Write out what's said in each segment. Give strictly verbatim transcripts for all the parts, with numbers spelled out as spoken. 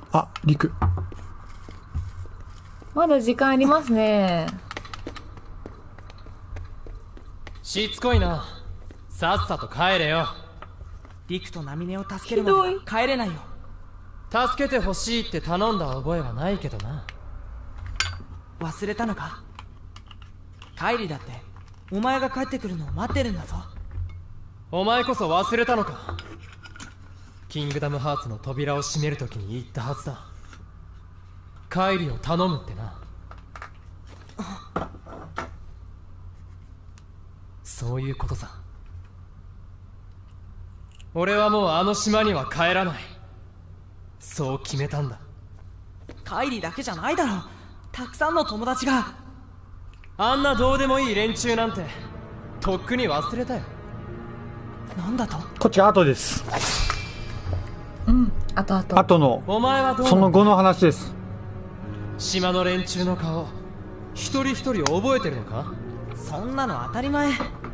あ、リク。 まだ時間ありますね。 しつこいな。さっさと帰れよ。 リクとナミネを助けるまでは帰れないよ。 助けてほしいって頼んだ覚えはないけどな。 忘れたのか？カイリだってお前が帰ってくるのを待ってるんだぞ。 お前こそ忘れたのか。キングダムハーツの扉を閉めるときに言ったはずだ。カイリを頼むってな。そういうことさ。俺はもうあの島には帰らない。そう決めたんだ。 カイリだけじゃないだろ。たくさんの友達が。 あんなどうでもいい連中なんてとっくに忘れたよ。 なんだと？ こっちが後です。 うん、あとあと。 後の、 お前はどうその後の話です。 島の連中の顔、一人一人覚えてるのか？ そんなの当たり前。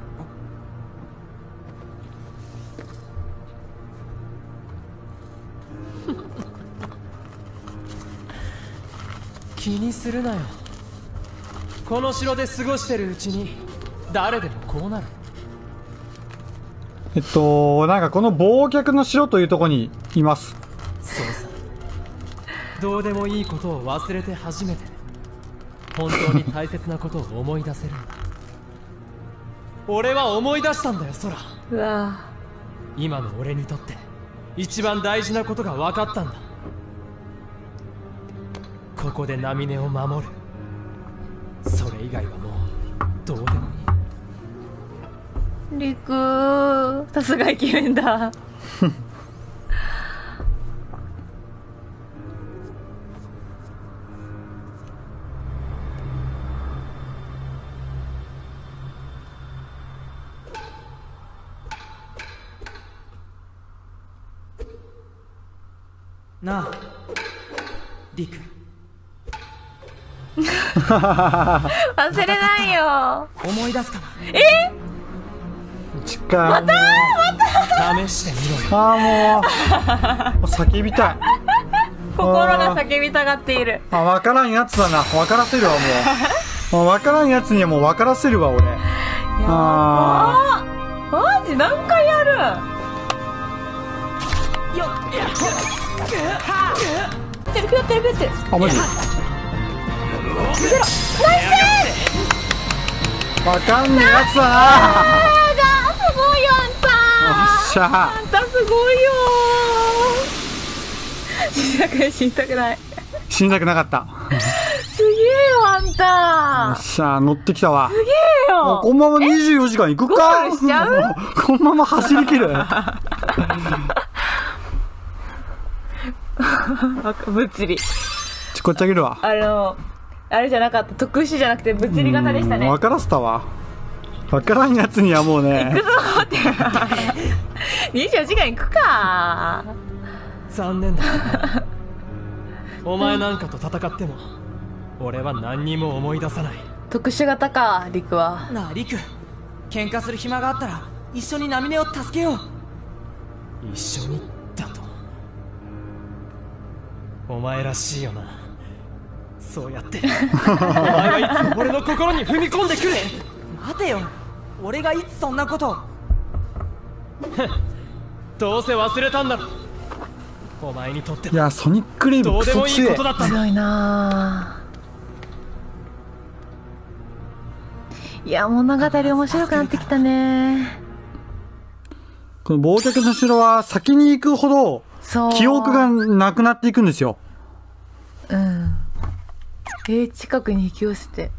気にするなよ。この城で過ごしてるうちに誰でもこうなる。 えっと、なんかこの忘却の城というところにいます。 そうさ。どうでもいいことを忘れて初めて本当に大切なことを思い出せるんだ。俺は思い出したんだよ、ソラ。 うわ。 今の俺にとって一番大事なことが分かったんだ。ここでナミネを守る。それ以外はもうどうでもいい。 リク、さすがイケメンだ。 なあ、リク。 忘れないよ。 思い出すかな？ え？ 時間。またまた試してみろよ。 ああ、もう叫びたい。 心が叫びたがっている。 あ、分からんやつだな。分からせるわ、もう。もう分からんやつにはもう分からせるわ、俺。ああ。マジ何回やる？ よっ。 テレピューテレピューって。 あ、マジ？ ゼロ。ナイス。 分かんねえやつだな。 すごいよ、あんた。 よっしゃ。 あんたすごいよ。死にたくない、死にたくない。 死にたくなかった。 すげえよ、あんた。 よっしゃ、乗ってきたわ。 すげえよ。 このままにじゅうよじかん行くか？ ゴールしちゃう？ このまま走り切る。 物理。 ちこっちあげるわ。 あの、あれじゃなかった。特殊じゃなくて物理型でしたね。 分からせたわ。分からんやつにはもうね。 行くぞって。にじゅうよじかん行くか。 残念だな。お前なんかと戦っても俺は何にも思い出さない。 特殊型か、リクは。 なあ、リク。喧嘩する暇があったら一緒にナミネを助けよう。 一緒にだと。お前らしいよな。そうやってお前はいつも俺の心に踏み込んでくれ。 待てよ、俺がいつそんなことを。 どうせ忘れたんだろ。お前にとっていや、ソニックレイブどうでもクソ強い。 いいことだったんだ。 強いなぁ。いや、物語面白くなってきたね。 この忘却の城は先に行くほどそう。 記憶がなくなっていくんですよ。 うん。えー、近くに引き寄せて。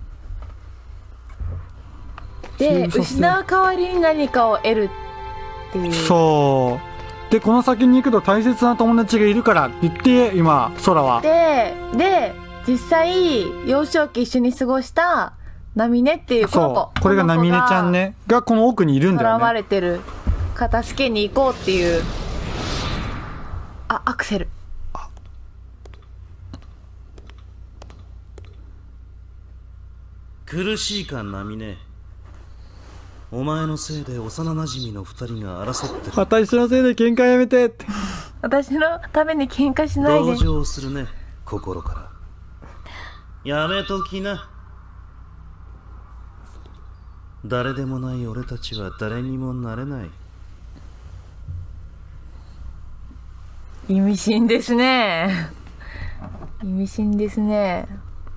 で、失う代わりに何かを得るっていう。 そうで、この先に行くと大切な友達がいるからって言って今空はで、で、実際幼少期一緒に過ごしたナミネっていうこの子、 そうこれがナミネちゃんねがこの奥にいるんだよ絡まね。 れてるか助けに行こうっていう。あ、アクセル。 苦しいか、ナミネ。お前のせいで幼なじみの二人が争ってる。 私のせいで喧嘩やめてって私のために喧嘩しないで。 同情するね、心から。やめときな。誰でもない俺たちは誰にもなれない。 意味深ですね。意味深ですね。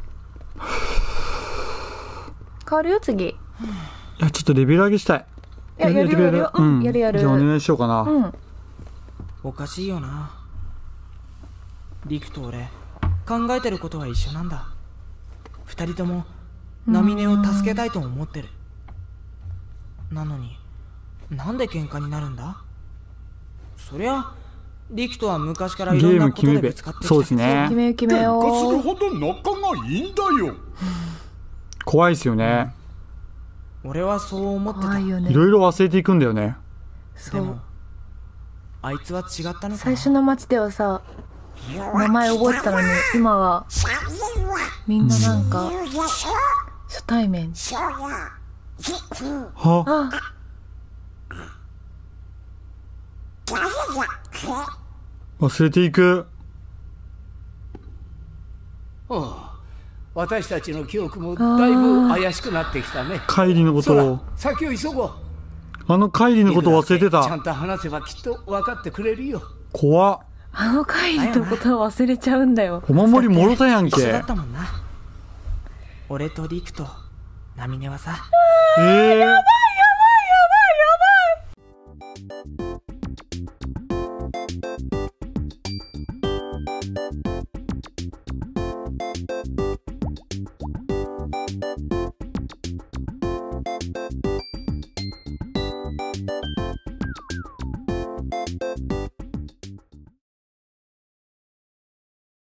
変わるよ次。いや、ちょっとレベル上げしたい。 いや、やるよやるよ。うん、やるやる。 じゃあお願いしようかな。 うん。 おかしいよな。リクと俺、考えてることは一緒なんだ。二人ともナミネを助けたいと思ってる。なのになんで喧嘩になるんだ。そりゃリクとは昔からいろんなことでぶつかってきた。 そうですね。 決めよう決めよう。 喧嘩するほど仲がいいんだよ。 怖いですよね。 俺はそう思ってた。 怖いよね。 いろいろ忘れていくんだよね。 そう。 でもあいつは違ったのかな。 最初の街ではさ、名前覚えてたのに、今はみんななんか初対面。 はあ、 忘れていく。 ああ、私たちの記憶もだいぶ怪しくなってきたね。 カイリのことを、 先を急ごう。 あのカイリのことを忘れてた。 ちゃんと話せばきっと分かってくれるよ。 怖っ。 あのカイリのことを忘れちゃうんだよ。 お守りもろたやん一緒だけっ。たもんな。俺とリクとナミネはさ。 えー、やばいやばい